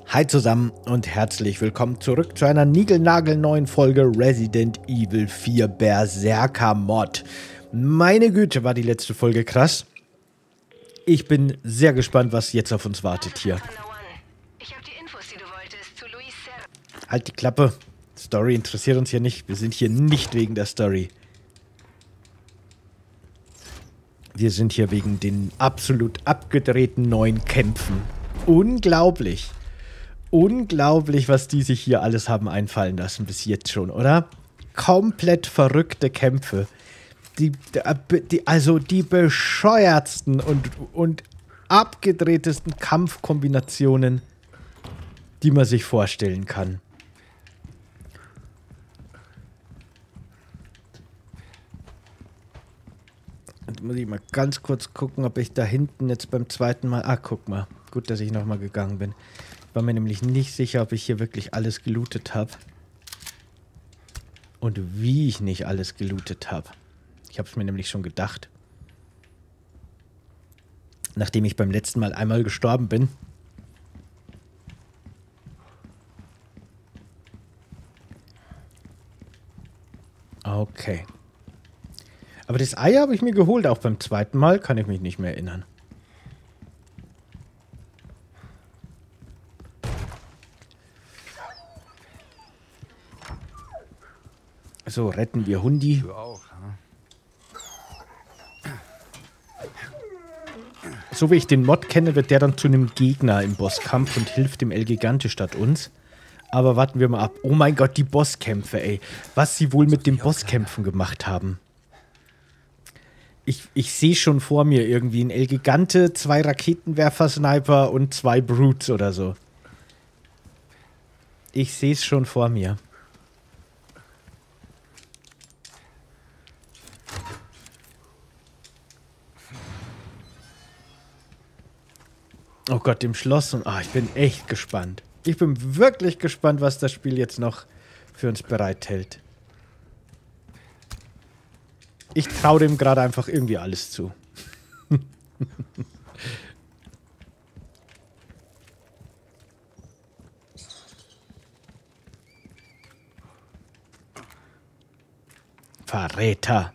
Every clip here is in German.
Hi zusammen und herzlich willkommen zurück zu einer niegelnagelneuen Folge Resident Evil 4 Berserker Mod. Meine Güte, war die letzte Folge krass. Ich bin sehr gespannt, was jetzt auf uns wartet hier. Halt die Klappe. Story interessiert uns hier nicht. Wir sind hier nicht wegen der Story. Wir sind hier wegen den absolut abgedrehten neuen Kämpfen. Unglaublich. Unglaublich, was die sich hier alles haben einfallen lassen bis jetzt schon, oder? Komplett verrückte Kämpfe. Also die bescheuertsten und abgedrehtesten Kampfkombinationen, die man sich vorstellen kann. Jetzt muss ich mal ganz kurz gucken, ob ich da hinten jetzt beim zweiten Mal... Ah, guck mal. Gut, dass ich nochmal gegangen bin. Ich war mir nämlich nicht sicher, ob ich hier wirklich alles gelootet habe. Und wie ich nicht alles gelootet habe. Ich habe es mir nämlich schon gedacht. Nachdem ich beim letzten Mal einmal gestorben bin. Okay. Aber das Ei habe ich mir geholt, auch beim zweiten Mal. Kann ich mich nicht mehr erinnern. So, retten wir Hundi. Du auch, hm? So wie ich den Mod kenne, wird der dann zu einem Gegner im Bosskampf und hilft dem El Gigante statt uns. Aber warten wir mal ab. Oh mein Gott, die Bosskämpfe, ey. Was sie wohl mit den Bosskämpfen gemacht haben. Ich sehe schon vor mir irgendwie ein El Gigante, 2 Raketenwerfer-Sniper und 2 Brutes oder so. Ich sehe es schon vor mir. Oh Gott, im Schloss. Und ich bin echt gespannt. Ich bin wirklich gespannt, was das Spiel jetzt noch für uns bereithält. Ich traue dem gerade einfach irgendwie alles zu. Verräter.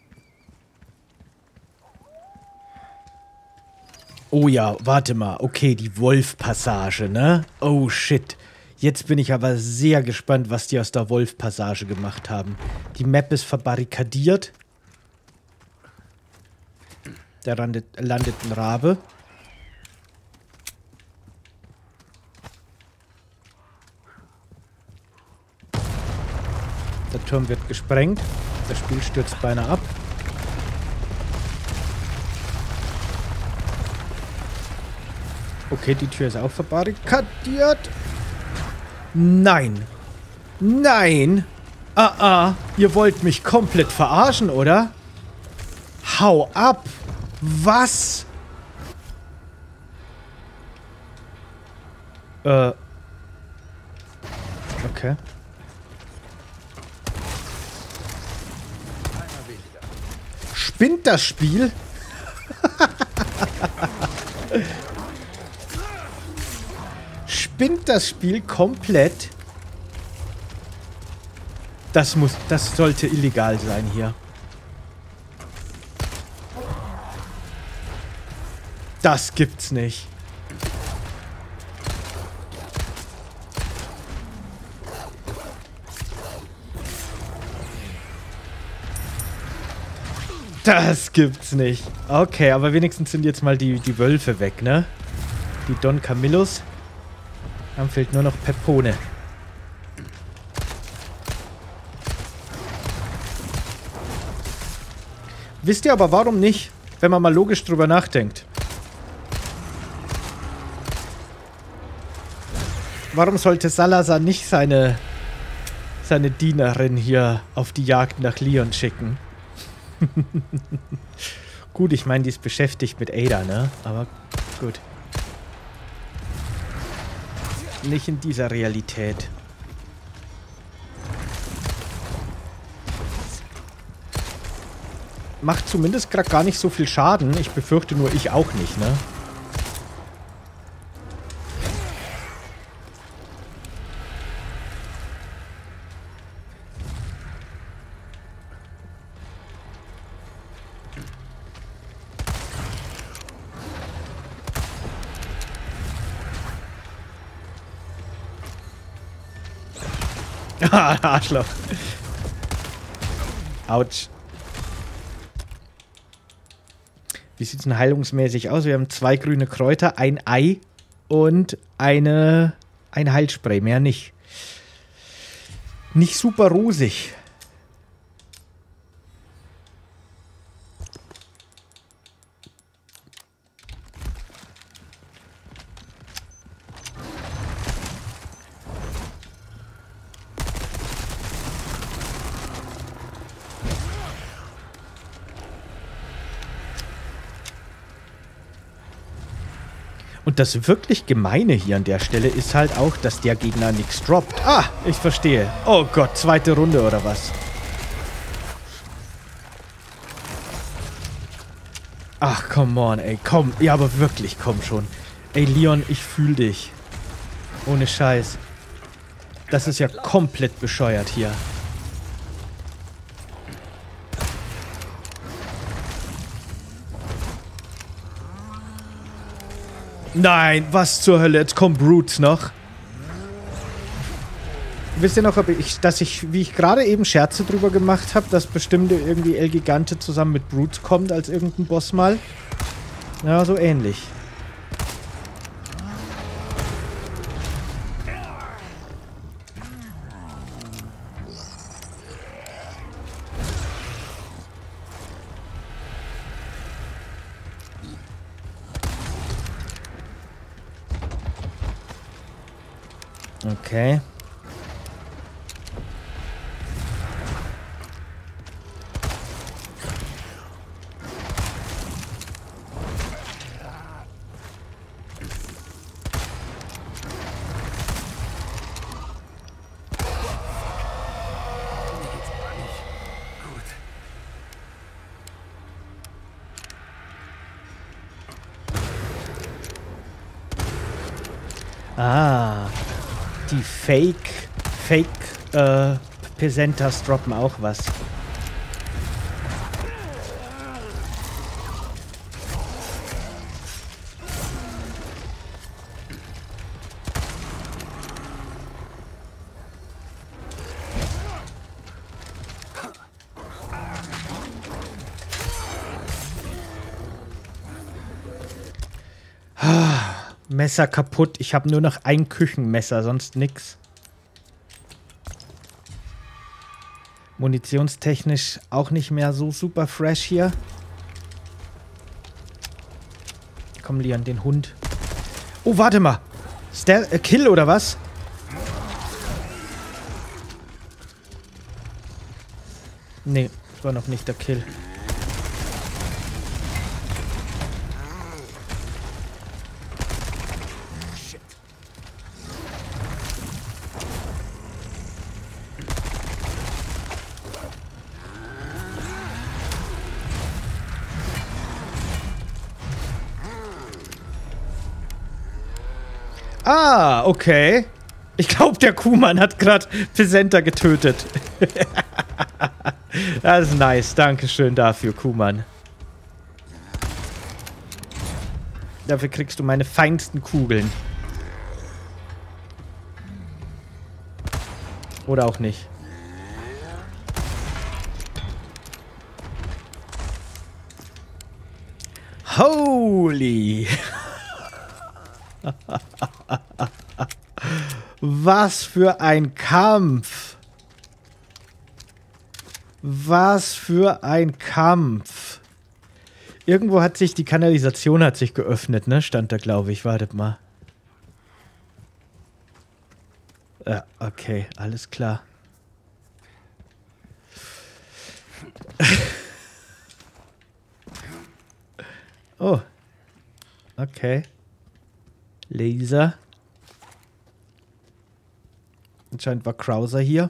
Oh ja, warte mal. Okay, die Wolf-Passage, ne? Oh shit. Jetzt bin ich aber sehr gespannt, was die aus der Wolf-Passage gemacht haben. Die Map ist verbarrikadiert. Da landet ein Rabe. Der Turm wird gesprengt. Das Spiel stürzt beinahe ab. Okay, die Tür ist auch verbarrikadiert. Nein. Nein. Ihr wollt mich komplett verarschen, oder? Hau ab. Was? Okay. Spinnt das Spiel? Spinnt das Spiel komplett? Das sollte illegal sein hier. Das gibt's nicht. Das gibt's nicht. Okay, aber wenigstens sind jetzt mal die Wölfe weg, ne? Die Don Camillos. Dann fehlt nur noch Pepone. Wisst ihr aber, warum nicht? Wenn man mal logisch drüber nachdenkt. Warum sollte Salazar nicht seine Dienerin hier auf die Jagd nach Leon schicken? Gut, ich meine, die ist beschäftigt mit Ada, ne? Aber gut. Nicht in dieser Realität. Macht zumindest gerade gar nicht so viel Schaden. Ich befürchte nur, ich auch nicht, ne? Arschloch. Autsch. Wie sieht es denn heilungsmäßig aus? Wir haben 2 grüne Kräuter, ein Ei und ein Heilspray. Mehr nicht. Nicht super rosig. Und das wirklich Gemeine hier an der Stelle ist halt auch, dass der Gegner nichts droppt. Ah, ich verstehe. Oh Gott, 2. Runde oder was? Ach, come on, ey, komm. Ja, aber wirklich, komm schon. Ey, Leon, ich fühl dich. Ohne Scheiß. Das ist ja komplett bescheuert hier. Nein, was zur Hölle? Jetzt kommen Brutes noch. Wisst ihr noch, wie ich gerade eben Scherze drüber gemacht habe, dass bestimmt irgendwie El Gigante zusammen mit Brutes kommt als irgendein Boss mal? Ja, so ähnlich. Okay. Ah, die Pesentas droppen auch was. Messer kaputt. Ich habe nur noch ein Küchenmesser, sonst nix. Munitionstechnisch auch nicht mehr so super fresh hier. Komm, Leon, den Hund. Oh, warte mal. Ist der Kill oder was? Nee, das war noch nicht der Kill. Ah, okay. Ich glaube, der Kuhmann hat gerade Pesenta getötet. Das ist nice. Dankeschön dafür, Kuhmann. Dafür kriegst du meine feinsten Kugeln. Oder auch nicht. Holy! Was für ein Kampf! Was für ein Kampf! Irgendwo hat sich die Kanalisation geöffnet, ne? Stand da, glaube ich. Wartet mal. Ja, okay, alles klar. Oh. Okay. Laser. Anscheinend war Krauser hier.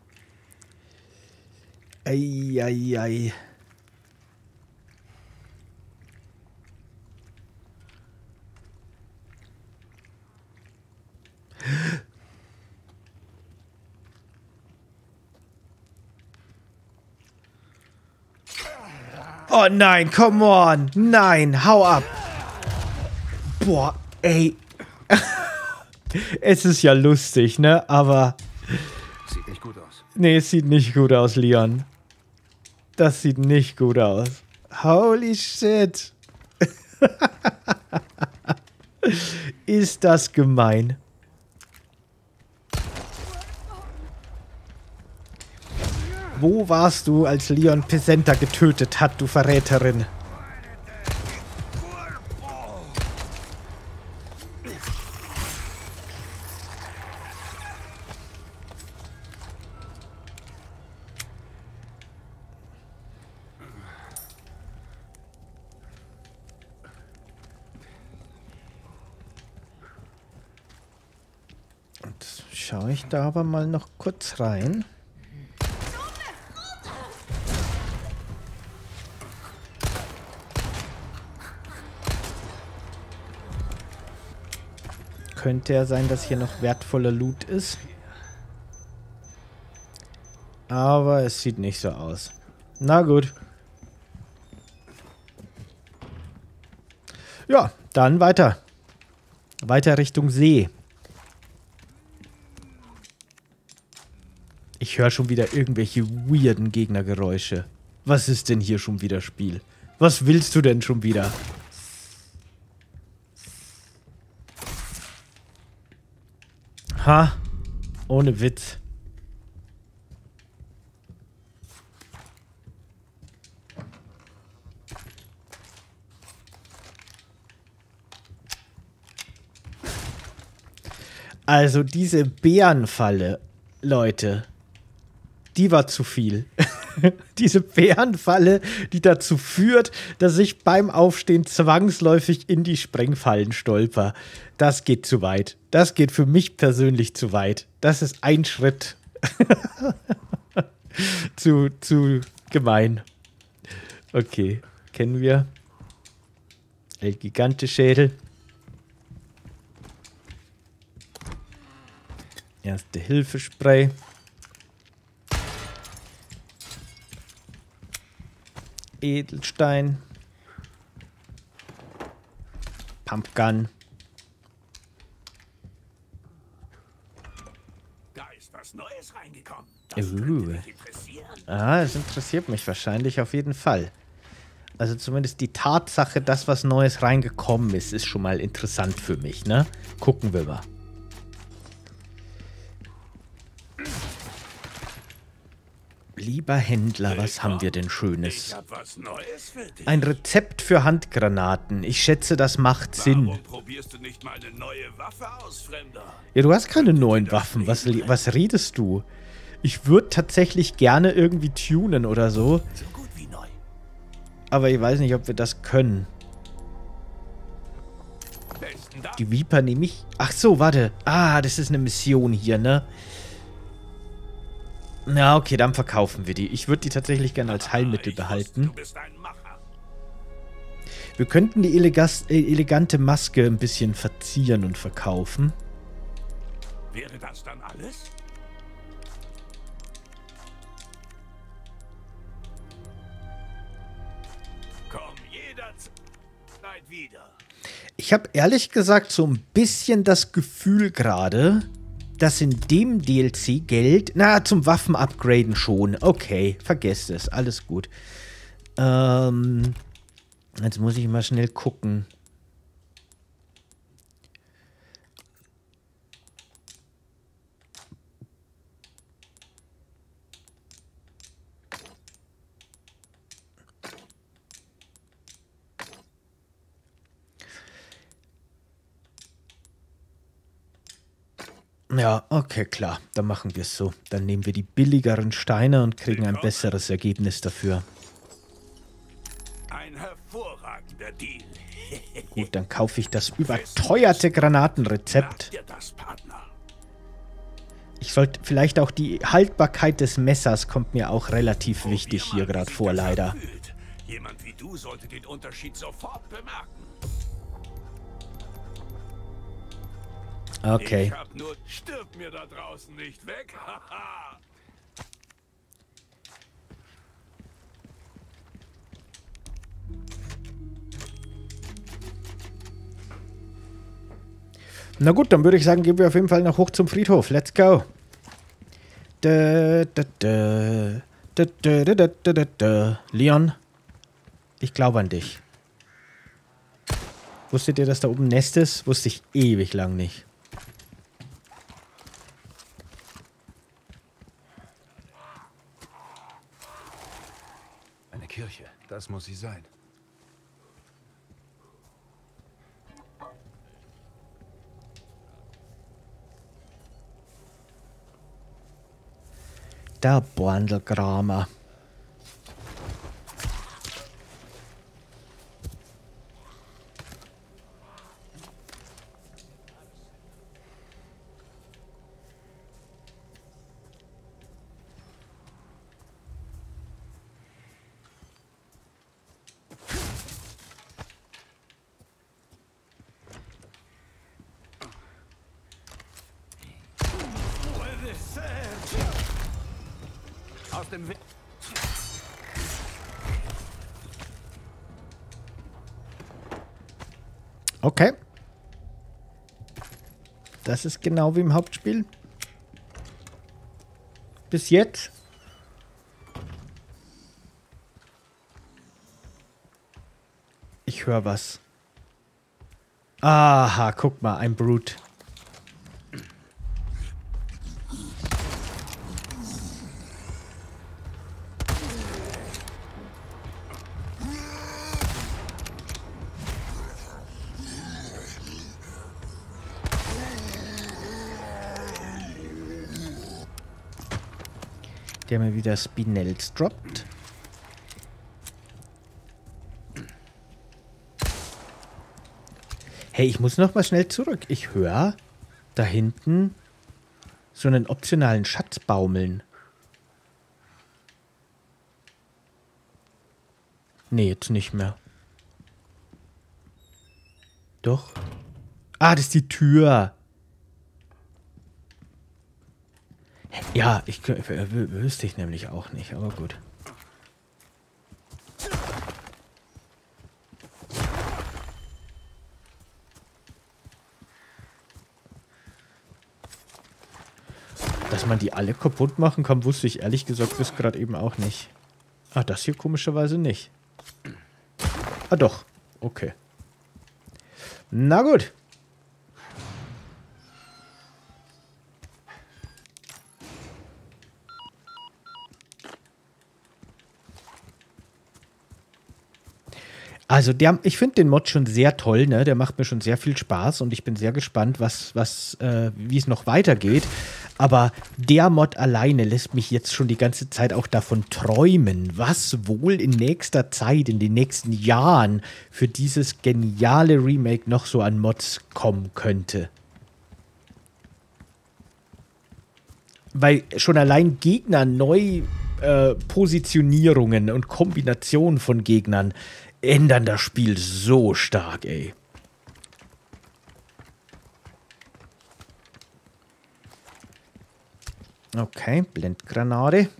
Eieiei. Oh nein, come on. Nein, hau ab. Boah, ey. Es ist ja lustig, ne? Aber Nee, es sieht nicht gut aus, Leon. Das sieht nicht gut aus. Holy shit. Ist das gemein. Wo warst du, als Leon Pesenta getötet hat, du Verräterin? Jetzt schaue ich da aber mal noch kurz rein. Könnte ja sein, dass hier noch wertvoller Loot ist. Aber es sieht nicht so aus. Na gut. Ja, dann weiter. Weiter Richtung See. Ich höre schon wieder irgendwelche weirden Gegnergeräusche. Was ist denn hier schon wieder, Spiel? Was willst du denn schon wieder? Ha, ohne Witz. Also diese Bärenfalle, Leute, die war zu viel. Diese Bärenfalle, die dazu führt, dass ich beim Aufstehen zwangsläufig in die Sprengfallen stolper. Das geht zu weit. Das geht für mich persönlich zu weit. Das ist ein Schritt zu gemein. Okay, kennen wir. El Gigante-Schädel. Erste Hilfespray. Edelstein. Pumpgun. Da ist was Neues reingekommen. Das könnte dich interessieren. Ah, es interessiert mich wahrscheinlich auf jeden Fall. Also zumindest die Tatsache, dass was Neues reingekommen ist, ist schon mal interessant für mich, ne? Gucken wir mal. Lieber Händler, was haben wir denn Schönes? Ich hab was Neues für dich. Ein Rezept für Handgranaten. Ich schätze, das macht Sinn. Warum probierst du nicht mal eine neue Waffe aus, Fremder? Ja, du hast keine neuen Waffen. Was redest du? Ich würde tatsächlich gerne irgendwie tunen oder so. So gut wie neu. Aber ich weiß nicht, ob wir das können. Besten Dank. Die Viper nehme ich... Ach so, warte. Ah, das ist eine Mission hier, ne? Na, okay, dann verkaufen wir die. Ich würde die tatsächlich gerne als Heilmittel behalten. Du bist ein Macher. Wir könnten die elegante Maske ein bisschen verzieren und verkaufen. Wäre das dann alles? Komm jederzeit wieder. Ich habe ehrlich gesagt so ein bisschen das Gefühl gerade, dass in dem DLC Geld... Na, zum Waffen-Upgraden schon. Okay, vergesst es. Alles gut. Jetzt muss ich mal schnell gucken. Ja, okay, klar. Dann machen wir es so. Dann nehmen wir die billigeren Steine und kriegen ein besseres Ergebnis dafür. Ein hervorragender Deal. Gut, dann kaufe ich das überteuerte Granatenrezept. Merk dir das, Partner. Ich sollte vielleicht auch die Haltbarkeit des Messers kommt mir auch relativ wichtig hier gerade vor, leider. Jemand wie du sollte den Unterschied sofort bemerken. Okay. Ich hab nur... Stirb mir da draußen nicht weg. Haha. Na gut, dann würde ich sagen, gehen wir auf jeden Fall noch hoch zum Friedhof. Let's go. Leon, ich glaube an dich. Wusstet ihr, dass da oben ein Nest ist? Wusste ich ewig lang nicht. Eine Kirche, das muss sie sein. Der Borndelkramer. Aus dem Weg. Okay. Das ist genau wie im Hauptspiel. Bis jetzt. Ich höre was. Aha, guck mal, ein Brute. Der mir wieder Spinels droppt. Hey, ich muss noch mal schnell zurück. Ich höre da hinten so einen optionalen Schatz baumeln. Nee, jetzt nicht mehr. Doch. Ah, das ist die Tür. Ja, wüsste ich nämlich auch nicht, aber gut. Dass man die alle kaputt machen kann, wusste ich ehrlich gesagt bis gerade eben auch nicht. Ah, das hier komischerweise nicht. Ah, doch. Okay. Na gut. Also ich finde den Mod schon sehr toll, ne? Der macht mir schon sehr viel Spaß und ich bin sehr gespannt, wie es noch weitergeht. Aber der Mod alleine lässt mich jetzt schon die ganze Zeit auch davon träumen, was wohl in nächster Zeit, in den nächsten Jahren für dieses geniale Remake noch so an Mods kommen könnte. Weil schon allein Gegner neu Positionierungen und Kombinationen von Gegnern ändern das Spiel so stark, ey. Okay, Blendgranate.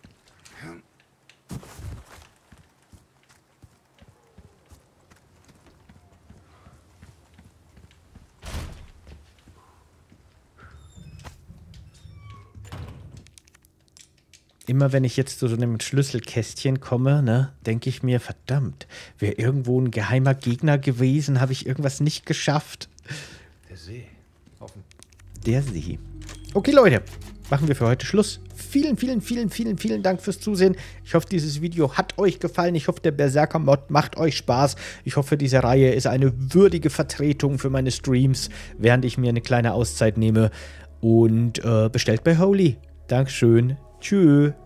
Immer wenn ich jetzt zu so einem Schlüsselkästchen komme, ne, denke ich mir, verdammt, wäre irgendwo ein geheimer Gegner gewesen, habe ich irgendwas nicht geschafft. Der See. Der See. Okay, Leute, machen wir für heute Schluss. Vielen, vielen, vielen, vielen, vielen Dank fürs Zusehen. Ich hoffe, dieses Video hat euch gefallen. Ich hoffe, der Berserker-Mod macht euch Spaß. Ich hoffe, diese Reihe ist eine würdige Vertretung für meine Streams, während ich mir eine kleine Auszeit nehme. Und bestellt bei Holy. Dankeschön. Tschüss.